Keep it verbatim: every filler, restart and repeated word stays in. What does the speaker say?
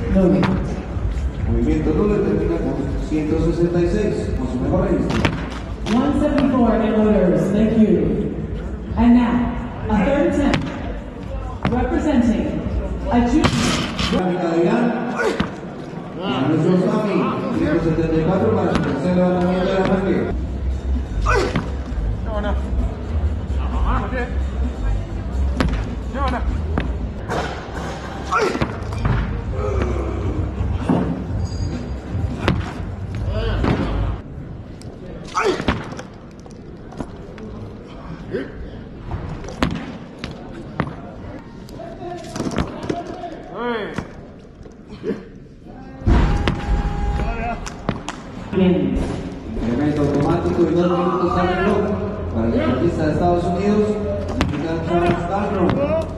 nueve. Movimiento nulo termina con ciento sesenta y seis, con su mejor registro. one seventy-four in orders. Thank you. And now, a third attempt. Representing a junior. Lámina de Irán. Manuel Sami, ciento setenta y cuatro para su tercer levantamiento de arranque. Incremento automático y dos minutos al reloj para el deportista de Estados Unidos, Charles Darrow.